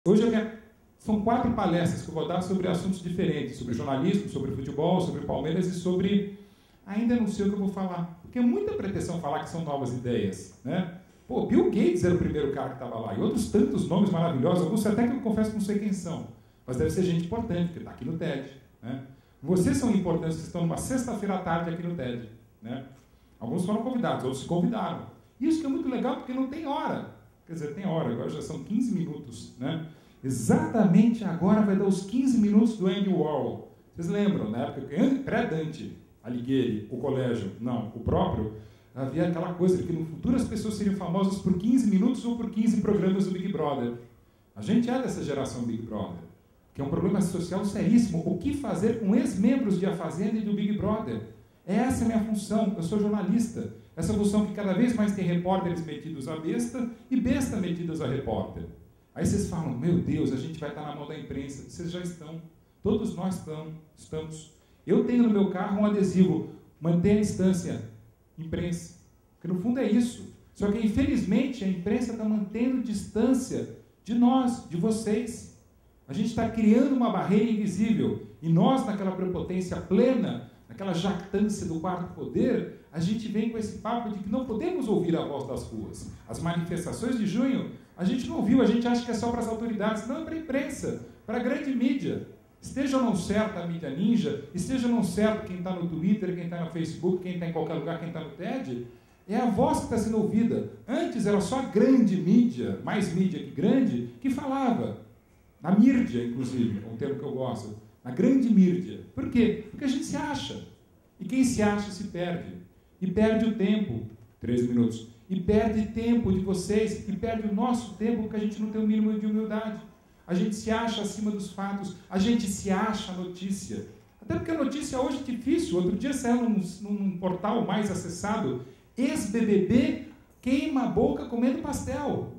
Hoje são 4 palestras que eu vou dar sobre assuntos diferentes, sobre jornalismo, sobre futebol, sobre Palmeiras e sobre... Ainda não sei o que eu vou falar, porque é muita pretensão falar que são novas ideias, né? Pô, Bill Gates era o primeiro cara que estava lá, e outros tantos nomes maravilhosos, alguns até que eu confesso que não sei quem são, mas deve ser gente importante, porque está aqui no TED, né? Vocês são importantes, que estão numa sexta-feira à tarde aqui no TED, né? Alguns foram convidados, outros se convidaram. Isso que é muito legal, porque não tem hora. Quer dizer, tem hora, agora já são 15 minutos, né? Exatamente agora vai dar os 15 minutos do Andy Warhol. Vocês lembram, na época, pré-Dante Alighieri, o colégio, não, o próprio, havia aquela coisa de que no futuro as pessoas seriam famosas por 15 minutos ou por 15 programas do Big Brother. A gente é dessa geração Big Brother, que é um problema social seríssimo. O que fazer com ex-membros de A Fazenda e do Big Brother? Essa é a minha função, eu sou jornalista. Essa função que cada vez mais tem repórteres metidos a besta e besta metidas a repórter. Aí vocês falam, meu Deus, a gente vai estar na mão da imprensa. Vocês já estão, todos nós estamos. Eu tenho no meu carro um adesivo, mantenha a distância, imprensa. Porque no fundo é isso. Só que infelizmente a imprensa está mantendo distância de nós, de vocês. A gente está criando uma barreira invisível. E nós, naquela prepotência plena, naquela jactância do quarto poder, a gente vem com esse papo de que não podemos ouvir a voz das ruas. As manifestações de junho, a gente não ouviu, a gente acha que é só para as autoridades. Não, é para a imprensa, para a grande mídia. Esteja ou não certo a mídia ninja, esteja ou não certo quem está no Twitter, quem está no Facebook, quem está em qualquer lugar, quem está no TED, é a voz que está sendo ouvida. Antes era só a grande mídia, mais mídia que grande, que falava. Na mídia, inclusive, é um termo que eu gosto. Na grande mídia. Por quê? Porque a gente se acha. E quem se acha se perde. E perde o tempo. 13 minutos. E perde tempo de vocês. E perde o nosso tempo porque a gente não tem o mínimo de humildade. A gente se acha acima dos fatos. A gente se acha notícia. Até porque a notícia hoje é difícil. Outro dia saiu num portal mais acessado. Ex-BBB queima a boca comendo pastel.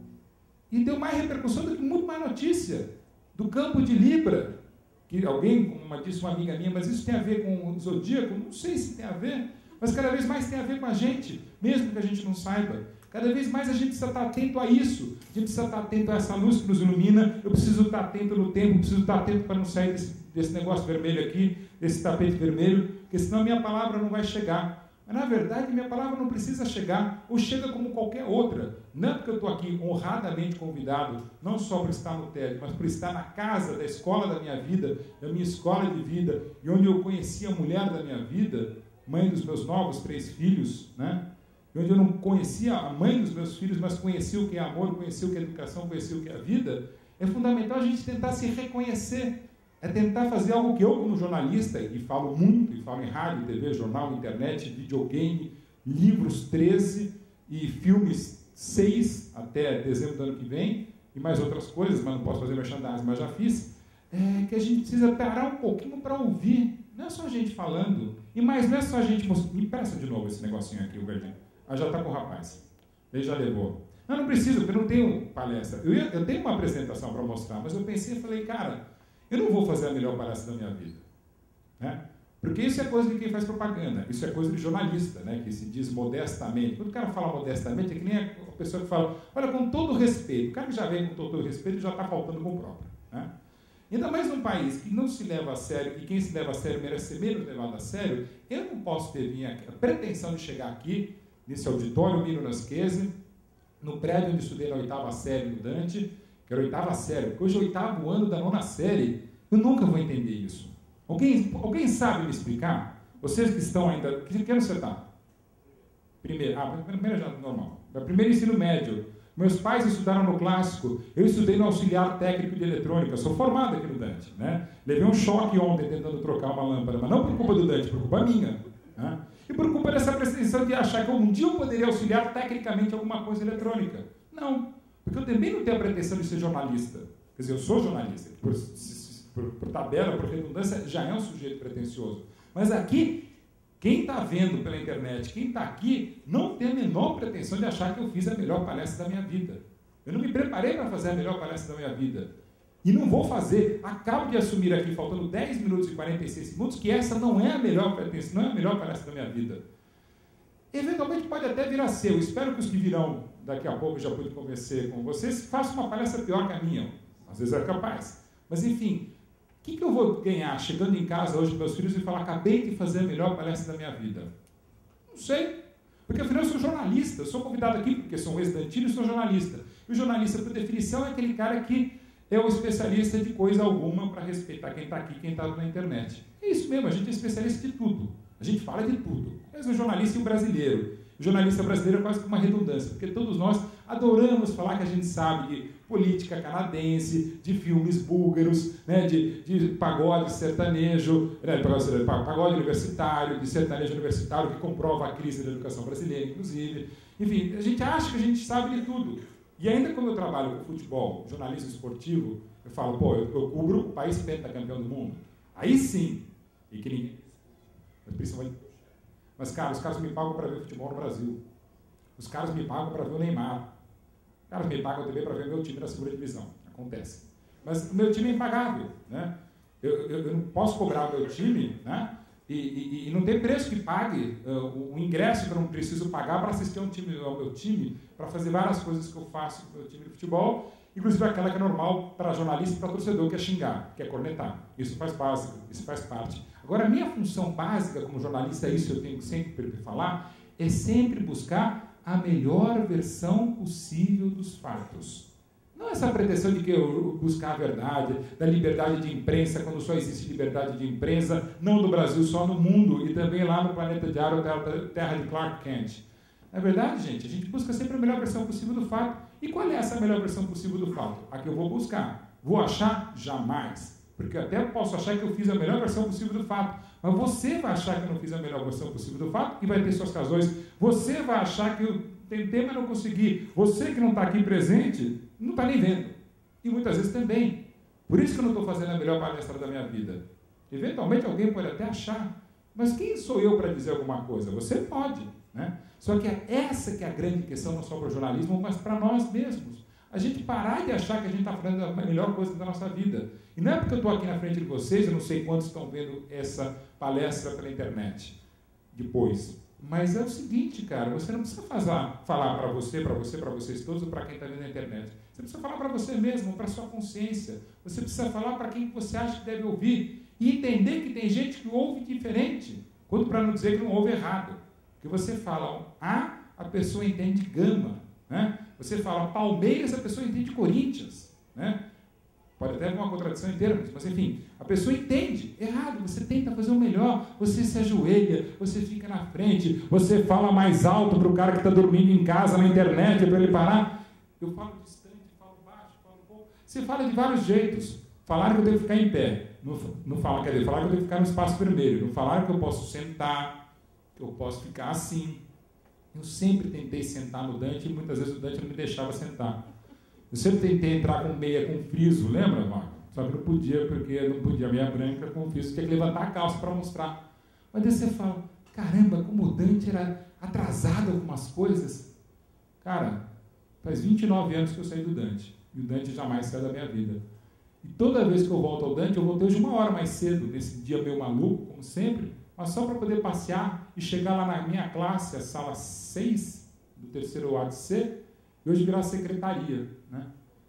E deu mais repercussão do que muito mais notícia. Do campo de Libra. Que alguém, como disse uma amiga minha, mas isso tem a ver com o zodíaco? Não sei se tem a ver, mas cada vez mais tem a ver com a gente, mesmo que a gente não saiba. Cada vez mais a gente precisa estar atento a isso, a gente precisa estar atento a essa luz que nos ilumina, eu preciso estar atento no tempo, preciso estar atento para não sair desse negócio vermelho aqui, desse tapete vermelho, porque senão a minha palavra não vai chegar. Mas, na verdade, minha palavra não precisa chegar, ou chega como qualquer outra. Não é porque eu estou aqui honradamente convidado, não só por estar no TED, mas por estar na casa da escola da minha vida, da minha escola de vida, e onde eu conheci a mulher da minha vida, mãe dos meus novos 3 filhos, né? E onde eu não conhecia a mãe dos meus filhos, mas conhecia o que é amor, conhecia o que é educação, conhecia o que é a vida. É fundamental a gente tentar se reconhecer. É tentar fazer algo que eu, como jornalista, e falo muito, e falo em rádio, TV, jornal, internet, videogame, livros 13 e filmes 6 até dezembro do ano que vem, e mais outras coisas, mas não posso fazer merchandising, mas já fiz, que a gente precisa parar um pouquinho para ouvir. Não é só a gente falando, e mais não é só a gente... Me peça de novo esse negocinho aqui, o verdinho. Ah, já está com o rapaz. Ele já levou. Não preciso, porque eu não tenho palestra. Eu tenho uma apresentação para mostrar, mas eu pensei e falei, cara... Eu não vou fazer a melhor palestra da minha vida. Né? Porque isso é coisa de quem faz propaganda. Isso é coisa de jornalista, né? Que se diz modestamente. Quando o cara fala modestamente, é que nem a pessoa que fala, olha, com todo respeito. O cara que já vem com todo respeito já está faltando com o próprio. Né? Ainda mais num país que não se leva a sério, e quem se leva a sério merece ser menos levado a sério, eu não posso ter a pretensão de chegar aqui, nesse auditório Miro Nasquese, no prédio onde estudei na 8ª série do Dante, que era a 8ª série, porque hoje é o 8º ano da 9ª série, eu nunca vou entender isso. Alguém sabe me explicar? Vocês que estão ainda... Que ano você está? Primeiro já normal. Primeiro ensino médio. Meus pais estudaram no clássico, eu estudei no auxiliar técnico de eletrônica, sou formado aqui no Dante. Né? Levei um choque ontem tentando trocar uma lâmpada, mas não por culpa do Dante, por culpa minha. Né? E por culpa dessa pretensão de achar que um dia eu poderia auxiliar tecnicamente alguma coisa eletrônica. Não. Porque eu também não tenho a pretensão de ser jornalista. Quer dizer, eu sou jornalista. Por tabela, por redundância, já é um sujeito pretensioso. Mas aqui, quem está vendo pela internet, quem está aqui, não tem a menor pretensão de achar que eu fiz a melhor palestra da minha vida. Eu não me preparei para fazer a melhor palestra da minha vida. E não vou fazer. Acabo de assumir aqui, faltando 10 minutos e 46 segundos, que essa não é a melhor pretensão, não é a melhor palestra da minha vida. Eventualmente pode até vir a ser. Eu espero que os que virão daqui a pouco, já pude conversar com vocês, façam uma palestra pior que a minha. Às vezes é capaz. Mas, enfim, o que eu vou ganhar chegando em casa hoje com meus filhos e falar, acabei de fazer a melhor palestra da minha vida? Não sei. Porque, afinal, eu sou jornalista. Eu sou convidado aqui porque sou um ex-dantino e sou jornalista. E o jornalista, por definição, é aquele cara que é o especialista de coisa alguma para respeitar quem está aqui e quem está na internet. É isso mesmo, a gente é especialista de tudo. A gente fala de tudo. Mas o jornalista e o brasileiro. O jornalista brasileiro é quase que uma redundância, porque todos nós adoramos falar que a gente sabe de política canadense, de filmes búlgaros, né, de pagode sertanejo, pagode universitário, de sertanejo universitário, que comprova a crise da educação brasileira, inclusive. Enfim, a gente acha que a gente sabe de tudo. E ainda quando eu trabalho com futebol, jornalismo esportivo, eu falo, pô, eu cubro o país pentacampeão do mundo. Aí sim, e que ninguém... Mas, cara, os caras me pagam para ver futebol no Brasil. Os caras me pagam para ver o Neymar. Os caras me pagam também para ver o meu time na segunda divisão. Acontece. Mas o meu time é impagável, né? Eu não posso cobrar o meu time, né? E não tem preço que pague o ingresso que eu não preciso pagar para assistir ao meu time, para fazer várias coisas que eu faço com o meu time de futebol, inclusive aquela que é normal para jornalista e para torcedor, que é xingar, que é cornetar. Isso faz básico, isso faz parte. Agora, a minha função básica como jornalista, isso eu tenho sempre que falar, é sempre buscar a melhor versão possível dos fatos. Não essa pretensão de que eu buscar a verdade, da liberdade de imprensa, quando só existe liberdade de imprensa, não no Brasil, só no mundo, e também lá no planeta diário, terra de Clark Kent. Na verdade, gente, a gente busca sempre a melhor versão possível do fato. E qual é essa melhor versão possível do fato? A que eu vou buscar. Vou achar? Jamais. Porque até posso achar que eu fiz a melhor versão possível do fato. Mas você vai achar que eu não fiz a melhor versão possível do fato e vai ter suas razões. Você vai achar que eu tentei, mas não consegui. Você que não está aqui presente, não está nem vendo. E muitas vezes também. Por isso que eu não estou fazendo a melhor palestra da minha vida. Eventualmente alguém pode até achar. Mas quem sou eu para dizer alguma coisa? Você pode, né? Só que essa que é a grande questão, não só para o jornalismo, mas para nós mesmos. A gente parar de achar que a gente está falando a melhor coisa da nossa vida. E não é porque eu estou aqui na frente de vocês, eu não sei quantos estão vendo essa palestra pela internet depois. Mas é o seguinte, cara, você não precisa falar para vocês todos, ou para quem está vendo na internet. Você precisa falar para você mesmo, para a sua consciência. Você precisa falar para quem você acha que deve ouvir. E entender que tem gente que ouve diferente. Quando para não dizer que não ouve errado. Porque você fala A, a pessoa entende Gama. Né? Você fala Palmeiras, a pessoa entende Corinthians. Né? Pode até haver uma contradição em termos, mas enfim, a pessoa entende errado, você tenta fazer o melhor, você se ajoelha, você fica na frente, você fala mais alto para o cara que está dormindo em casa na internet para ele parar. Eu falo distante, falo baixo, falo pouco. Você fala de vários jeitos. Falaram que eu devo ficar em pé. Não fala, quer dizer, falaram que eu devo ficar no espaço vermelho. Não falaram que eu posso sentar, que eu posso ficar assim. Eu sempre tentei sentar no Dante e muitas vezes o Dante não me deixava sentar. Eu sempre tentei entrar com meia com friso, lembra, Marco? Só que não podia, porque não podia meia branca com friso, tinha que levantar a calça para mostrar. Mas daí você fala, caramba, como o Dante era atrasado em algumas coisas. Cara, faz 29 anos que eu saí do Dante. E o Dante jamais saiu da minha vida. E toda vez que eu volto ao Dante, eu voltei hoje 1 hora mais cedo, nesse dia meio maluco, como sempre, mas só para poder passear e chegar lá na minha classe, a sala 6 do terceiro ADC, e hoje virar secretaria, né?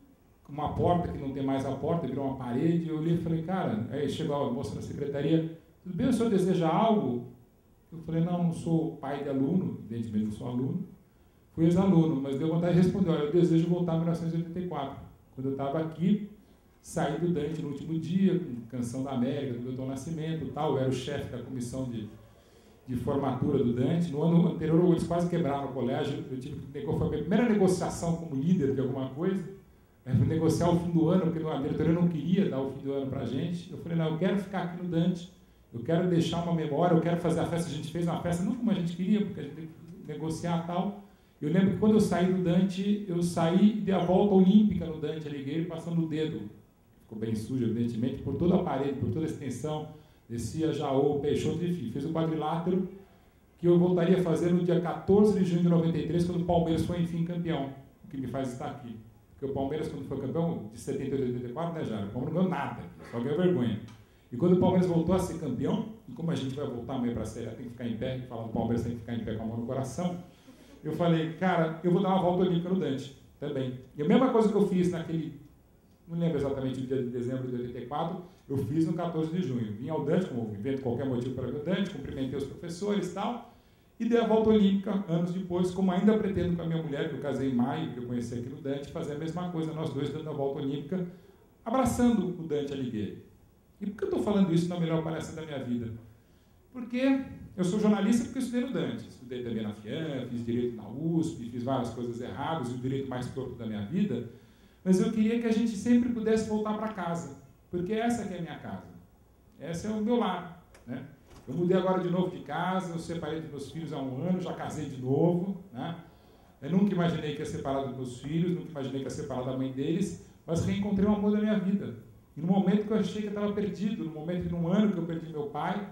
Uma porta que não tem mais a porta, virou uma parede, eu olhei e falei, cara, aí chegou a moça da secretaria, tudo bem, o senhor deseja algo? Eu falei, não sou pai de aluno, evidentemente não sou aluno, fui ex-aluno, mas deu vontade de responder, olha, eu desejo voltar a 1984, quando eu estava aqui, saí do Dante no último dia, com Canção da América, do Milton Nascimento e tal, eu era o chefe da comissão de formatura do Dante. No ano anterior, eles quase quebraram o colégio. Eu tive que foi a minha primeira negociação como líder de alguma coisa. Eu fui negociar o fim do ano, porque a diretoria não queria dar o fim do ano para a gente. Eu falei, não, eu quero ficar aqui no Dante, eu quero deixar uma memória, eu quero fazer a festa. A gente fez uma festa não como a gente queria, porque a gente tem que negociar e tal. Eu lembro que quando eu saí do Dante, eu saí e dei a volta olímpica no Dante Alighieri, passando o dedo. Ficou bem sujo, evidentemente, por toda a parede, por toda a extensão. Descia Jaú, Peixoto, enfim, fez um quadrilátero que eu voltaria a fazer no dia 14 de junho de 93, quando o Palmeiras foi, enfim, campeão, o que me faz estar aqui. Porque o Palmeiras, quando foi campeão, de 78 a 84, né, Jário? O Palmeiras não ganhou nada, só ganhou vergonha. E quando o Palmeiras voltou a ser campeão, e como a gente vai voltar amanhã para a Série A, tem que ficar em pé, e falar do Palmeiras tem que ficar em pé com a mão no coração, eu falei, cara, eu vou dar uma volta olímpica no Dante, também. E a mesma coisa que eu fiz não lembro exatamente o dia de dezembro de 84, eu fiz no 14 de junho. Vim ao Dante, como invento qualquer motivo para ver o Dante, cumprimentei os professores e tal, e dei a volta olímpica anos depois, como ainda pretendo com a minha mulher, que eu casei em maio, que eu conheci aqui no Dante, fazer a mesma coisa, nós dois dando a volta olímpica, abraçando o Dante Alighieri. E por que eu estou falando isso na melhor palestra da minha vida? Porque eu sou jornalista porque eu estudei no Dante. Estudei também na FIAM, fiz direito na USP, fiz várias coisas erradas, o direito mais torto da minha vida. Mas eu queria que a gente sempre pudesse voltar para casa, porque essa que é a minha casa. Esse é o meu lar, né? Eu mudei agora de novo de casa, eu separei dos meus filhos há 1 ano, já casei de novo, né? Eu nunca imaginei que ia separar dos meus filhos, nunca imaginei que ia separar da mãe deles, mas reencontrei o amor da minha vida. E no momento que eu achei que eu estava perdido, no momento de 1 ano que eu perdi meu pai,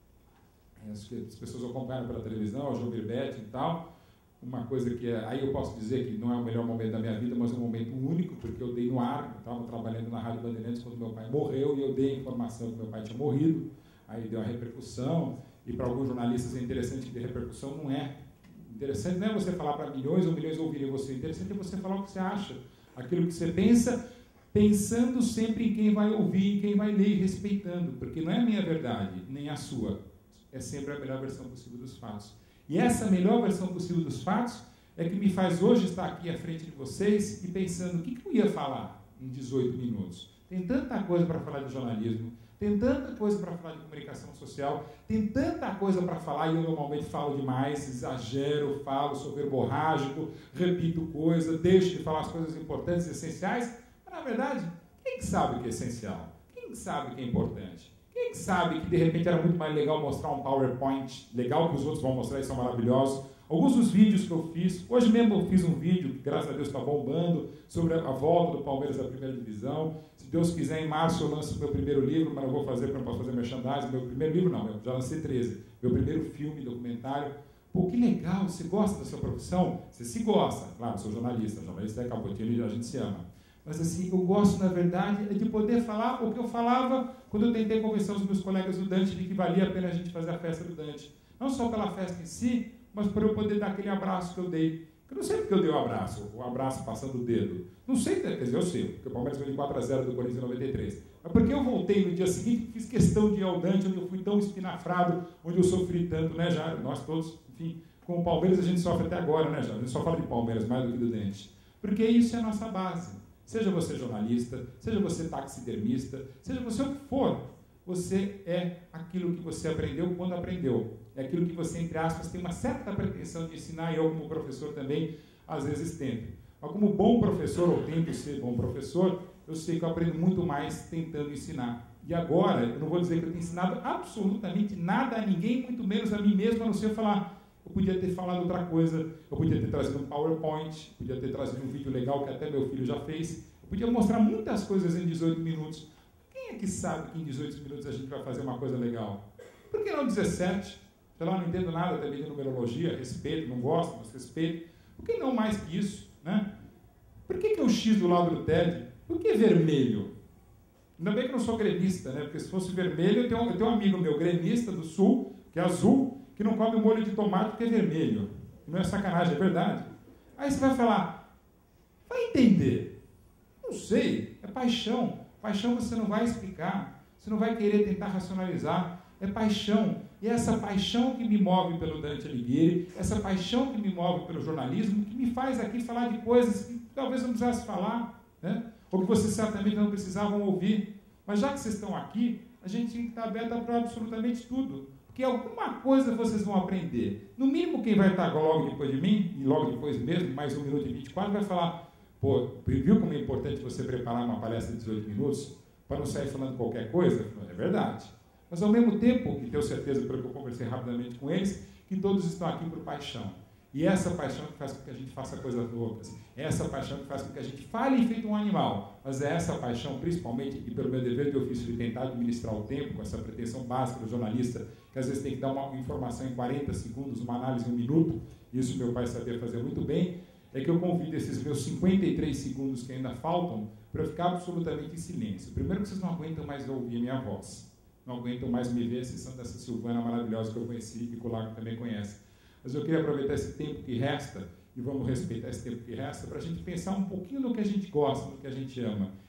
acho que as pessoas acompanham pela televisão, o João Birbetti e tal, uma coisa que aí eu posso dizer que não é o melhor momento da minha vida, mas é um momento único, porque eu dei no ar, eu estava trabalhando na Rádio Bandeirantes quando meu pai morreu, e eu dei a informação que meu pai tinha morrido, aí deu uma repercussão, e para alguns jornalistas é interessante que de repercussão não é. Interessante não é você falar para milhões ou milhões ouvirem você, interessante é você falar o que você acha, aquilo que você pensa, pensando sempre em quem vai ouvir, em quem vai ler e respeitando, porque não é a minha verdade, nem a sua, é sempre a melhor versão possível dos fatos. E essa melhor versão possível dos fatos é que me faz hoje estar aqui à frente de vocês e pensando o que eu ia falar em 18 minutos. Tem tanta coisa para falar de jornalismo, tem tanta coisa para falar de comunicação social, tem tanta coisa para falar e eu normalmente falo demais, exagero, falo, sou verborrágico, repito coisa, deixo de falar as coisas importantes e essenciais, mas na verdade, quem que sabe o que é essencial? Quem que sabe o que é importante? Quem sabe que de repente era muito mais legal mostrar um PowerPoint legal que os outros vão mostrar e são maravilhosos. Alguns dos vídeos que eu fiz, hoje mesmo eu fiz um vídeo que graças a Deus está bombando, sobre a volta do Palmeiras à primeira divisão. Se Deus quiser, em março eu lanço o meu primeiro livro, mas não vou fazer porque não posso fazer merchandising. Meu primeiro livro não, eu já lancei 13. Meu primeiro filme, documentário. Pô, que legal, você gosta da sua profissão? Você se gosta. Claro, eu sou jornalista é Caputino e a gente se ama. Mas assim, eu gosto, na verdade, de poder falar o que eu falava quando eu tentei convencer os meus colegas do Dante de que valia a pena a gente fazer a festa do Dante. Não só pela festa em si, mas por eu poder dar aquele abraço que eu dei. Eu não sei porque eu dei o abraço passando o dedo. Não sei, quer dizer, eu sei, porque o Palmeiras ganhou de 4-0 do Corinthians em 93. Mas porque eu voltei no dia seguinte, fiz questão de ir ao Dante, onde eu fui tão espinafrado, onde eu sofri tanto, né, Jairo? Nós todos, enfim, com o Palmeiras a gente sofre até agora, né, Jairo? A gente só fala de Palmeiras mais do que do Dante. Porque isso é a nossa base. Seja você jornalista, seja você taxidermista, seja você o que for, você é aquilo que você aprendeu quando aprendeu. É aquilo que você, entre aspas, tem uma certa pretensão de ensinar, e eu como professor também, às vezes tento. Mas como bom professor, ou tento ser bom professor, eu sei que eu aprendo muito mais tentando ensinar. E agora, eu não vou dizer que eu tenho ensinado absolutamente nada a ninguém, muito menos a mim mesmo, a não ser falar... Eu podia ter falado outra coisa, eu podia ter trazido um PowerPoint, podia ter trazido um vídeo legal que até meu filho já fez, eu podia mostrar muitas coisas em 18 minutos. Quem é que sabe que em 18 minutos a gente vai fazer uma coisa legal? Por que não 17? Sei lá, não entendo nada também de numerologia, respeito, não gosto, mas respeito. Por que não mais que isso? Né? Por que o X do lado do TED? Por que vermelho? Ainda bem que eu não sou gremista, né? Porque se fosse vermelho, eu tenho um amigo meu gremista do Sul, que é azul, que não come molho de tomate porque é vermelho. Não é sacanagem, é verdade. Aí você vai falar, vai entender. Não sei, é paixão. Paixão você não vai explicar, você não vai querer tentar racionalizar. É paixão. E é essa paixão que me move pelo Dante Alighieri, essa paixão que me move pelo jornalismo, que me faz aqui falar de coisas que talvez não precisasse falar, né? Ou que vocês certamente não precisavam ouvir. Mas já que vocês estão aqui, a gente tem que estar aberto para absolutamente tudo. Porque alguma coisa vocês vão aprender. No mínimo, quem vai estar logo depois de mim, e logo depois mesmo, mais 1 minuto e 24, vai falar, pô, viu como é importante você preparar uma palestra de 18 minutos para não sair falando qualquer coisa? É verdade. Mas, ao mesmo tempo, e tenho certeza, pelo que eu conversei rapidamente com eles, que todos estão aqui por paixão. E essa paixão que faz com que a gente faça coisas loucas. É essa paixão que faz com que a gente fale feito um animal. Mas é essa paixão, principalmente, e pelo meu dever de ofício de tentar administrar o tempo, com essa pretensão básica do jornalista, que às vezes tem que dar uma informação em 40 segundos, uma análise em 1 minuto, isso meu pai sabia fazer muito bem, é que eu convido esses meus 53 segundos que ainda faltam para eu ficar absolutamente em silêncio. Primeiro que vocês não aguentam mais ouvir a minha voz. Não aguentam mais me ver, exceção dessa Silvana maravilhosa que eu conheci e que o Lago também conhece. Mas eu queria aproveitar esse tempo que resta, e vamos respeitar esse tempo que resta, para a gente pensar um pouquinho no que a gente gosta, no que a gente ama.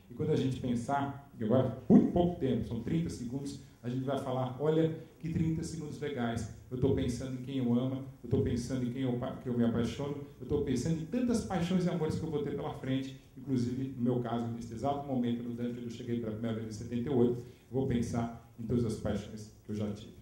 E quando a gente pensar, que agora muito pouco tempo, são 30 segundos, a gente vai falar, olha que 30 segundos legais. Eu estou pensando em quem eu amo, eu estou pensando em quem eu me apaixono, eu estou pensando em tantas paixões e amores que eu vou ter pela frente, inclusive, no meu caso, nesse exato momento, no Dante, eu cheguei para a primeira vez em 78, eu vou pensar em todas as paixões que eu já tive.